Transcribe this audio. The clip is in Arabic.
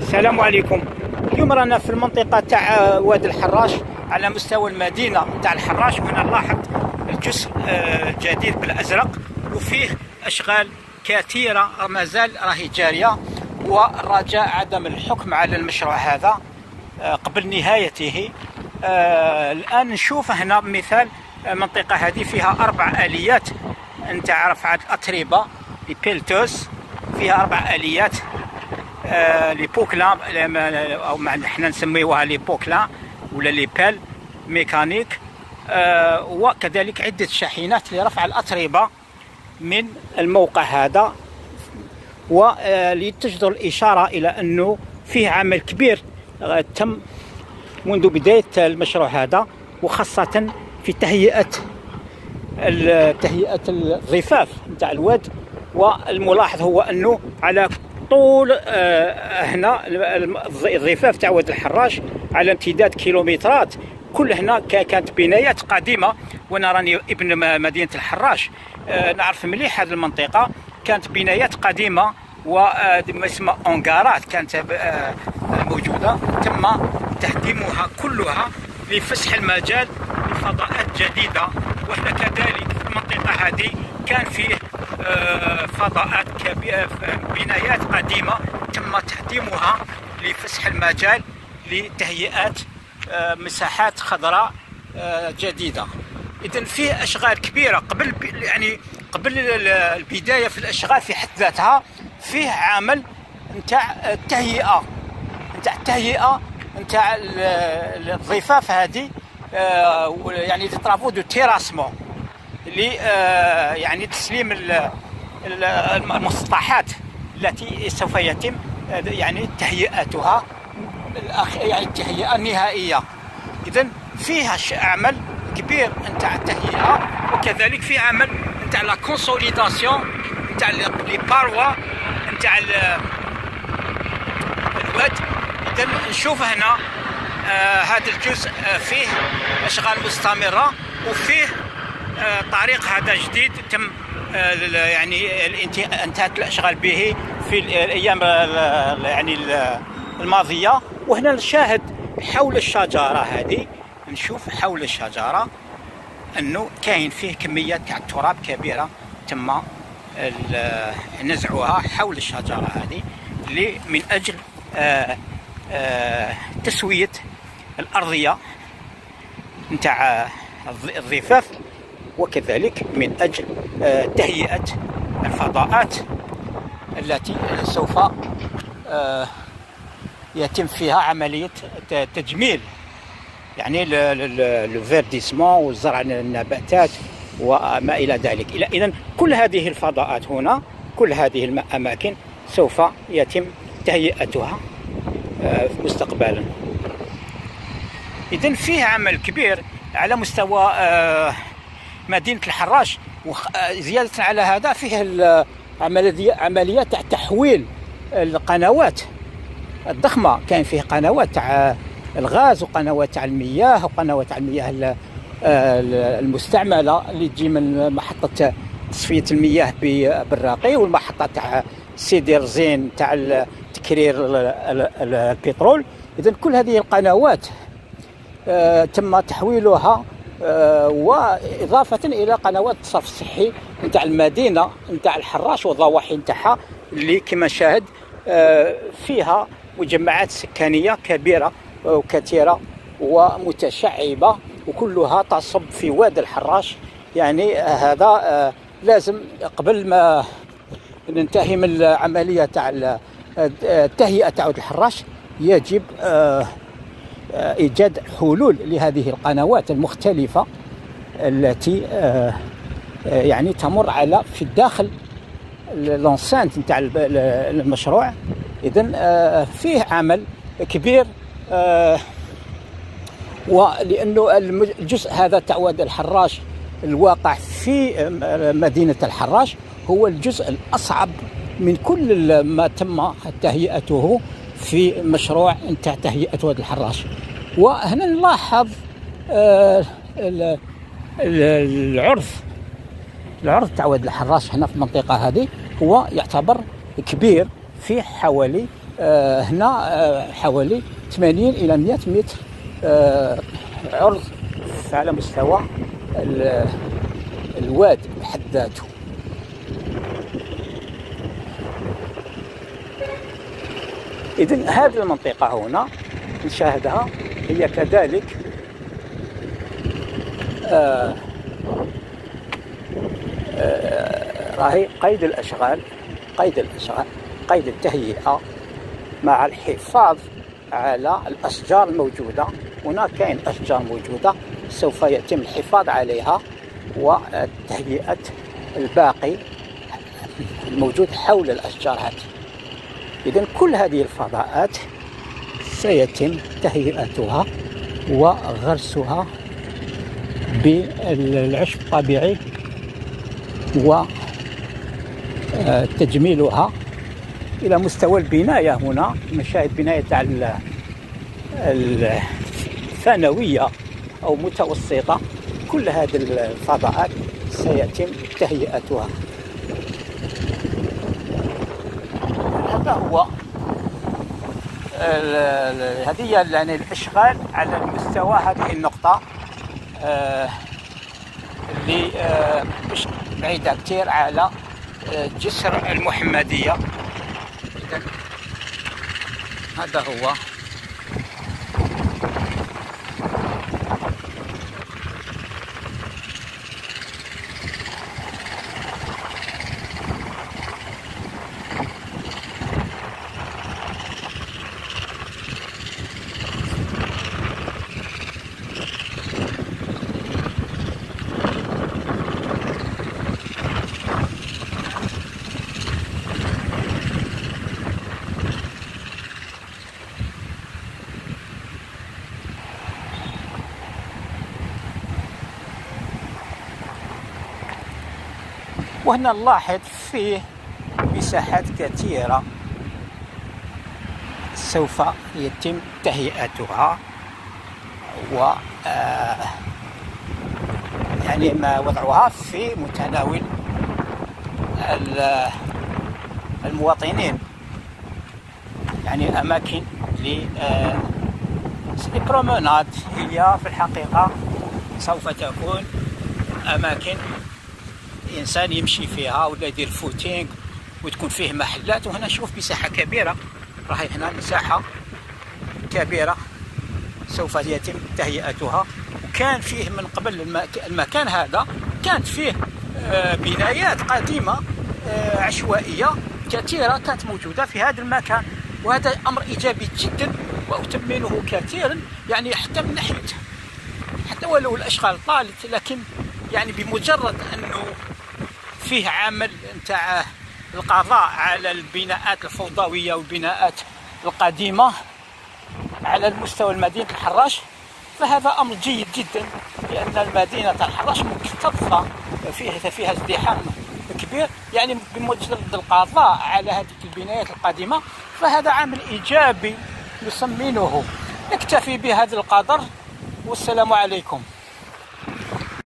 السلام عليكم. اليوم رانا في المنطقة تاع وادي الحراش على مستوى المدينة تاع الحراش، وهنا نلاحظ الجسر الجديد بالأزرق وفيه أشغال كثيرة مازال راهي جارية، والرجاء عدم الحكم على المشروع هذا قبل نهايته. الآن نشوف هنا مثال المنطقة هذه فيها 4 آليات نتاع رفع الأتربة لبيلتوس، فيها 4 آليات لي بوكلا او احنا نسميوها لي بوكلا ولا لي بال ميكانيك، وكذلك عده شاحنات لرفع الاتربه من الموقع هذا، ولتجدر الاشاره الى انه فيه عمل كبير تم منذ بدايه المشروع هذا، وخاصه في تهيئه الضفاف نتاع الواد. والملاحظ هو انه على طول هنا الضفاف تاع وادي الحراش على امتداد كيلومترات، كل هنا كانت بنايات قديمه، وانا راني ابن مدينه الحراش، نعرف مليح هذه المنطقه. كانت بنايات قديمه وما يسمى انغارات كانت موجوده، تم تهديمها كلها لفسح المجال لفضاءات جديده. وهنا كذلك في المنطقه هذه كان فيه فضاءات كبيرة، بنايات قديمة تم تهديمها لفسح المجال لتهيئة مساحات خضراء جديدة. إذن فيه أشغال كبيرة قبل البداية في الأشغال في حد ذاتها، فيه عمل نتاع التهيئة نتاع الضفاف هذه، يعني دي طرافو دو تيراسمون يعني تسليم المسطحات التي سوف يتم يعني تهيئتها، يعني التهيئة النهائية. إذن فيها عمل كبير نتاع التهيئة، وكذلك في عمل نتاع لا كونسوليداسيون نتاع لي باروا نتاع الواد. إذن نشوف هنا هذا الجزء فيه أشغال مستمرة، وفيه طريق هذا جديد تم يعني انتهت الاشغال به في الايام يعني الماضيه. وهنا نشاهد حول الشجره هذه، نشوف حول الشجره انه كاين فيه كميه تاع التراب كبيره تم نزعها حول الشجره هذه من اجل تسويه الارضيه نتاع الضفاف، وكذلك من أجل تهيئة الفضاءات التي سوف يتم فيها عملية تجميل، يعني الفيرديسمون وزرع النباتات وما إلى ذلك. إذن كل هذه الفضاءات هنا، كل هذه الأماكن سوف يتم تهيئتها مستقبلا. إذن فيه عمل كبير على مستوى مدينة الحراش. وزيادة على هذا فيه عملية تاع تحويل القنوات الضخمة، كان فيه قنوات تاع الغاز وقنوات تاع المياه وقنوات تاع المياه المستعملة اللي تجي من محطة تصفية المياه بالراقي، والمحطة تاع سيدي رزين تاع تكرير البترول. إذن كل هذه القنوات تم تحويلها، وإضافة إلى قنوات الصرف الصحي نتاع المدينة نتاع الحراش والضواحي نتاعها، اللي كما نشاهد فيها مجمعات سكانية كبيرة وكثيرة ومتشعبة، وكلها تصب في وادي الحراش. يعني هذا لازم قبل ما ننتهي من العملية تاع التهيئة تاع وادي الحراش يجب إيجاد حلول لهذه القنوات المختلفة التي يعني تمر على في الداخل لونسانت نتاع المشروع. إذن فيه عمل كبير، ولأنه الجزء هذا تاع وادي الحراش الواقع في مدينة الحراش هو الجزء الأصعب من كل ما تم تهيئته في مشروع نتاع تهيئة وادي الحراش. وهنا نلاحظ العرض تاع وادي الحراش هنا في المنطقة هذه هو يعتبر كبير، فيه حوالي هنا حوالي 80 إلى 100 متر عرض على مستوى الواد بحد ذاته. إذن هذه المنطقة هنا نشاهدها هي كذلك راهي قيد الأشغال، قيد التهيئة مع الحفاظ على الأشجار الموجودة. هنا كاين أشجار موجودة سوف يتم الحفاظ عليها وتهيئة الباقي الموجود حول الأشجار هذه. إذن كل هذه الفضاءات سيتم تهيئتها وغرسها بالعشب الطبيعي وتجميلها إلى مستوى البناية. هنا مشاهد بناية تاع الثانوية أو متوسطة، كل هذه الفضاءات سيتم تهيئتها. هذا هو هذه يعني الاشغال على المستوى هذه النقطة اللي مش بعيدة كثير على جسر المحمدية. هذا هو وهنا نلاحظ فيه مساحات كثيرة سوف يتم تهيئتها و يعني ما وضعها في متناول المواطنين، يعني أماكن للبرومناد. هي في الحقيقة سوف تكون أماكن الإنسان يمشي فيها ولا يدير فوتينغ، وتكون فيه محلات. وهنا شوف مساحة كبيرة، راهي هنا مساحة كبيرة سوف يتم تهيئتها. وكان فيه من قبل المكان هذا كانت فيه بنايات قديمة عشوائية كثيرة كانت موجودة في هذا المكان، وهذا أمر إيجابي جدا وأثمنه كثيرا. يعني حتى من ناحية حتى ولو الأشغال طالت، لكن يعني بمجرد أنه فيه عمل نتاع القضاء على البناءات الفوضوية والبناءات القديمة على المستوى المدينة الحراش، فهذا أمر جيد جدا، لأن المدينة الحراش مكتظة فيها ازدحام كبير. يعني بمجرد القضاء على هذه البنايات القديمة فهذا عامل إيجابي نثمنه. نكتفي بهذا القدر، والسلام عليكم.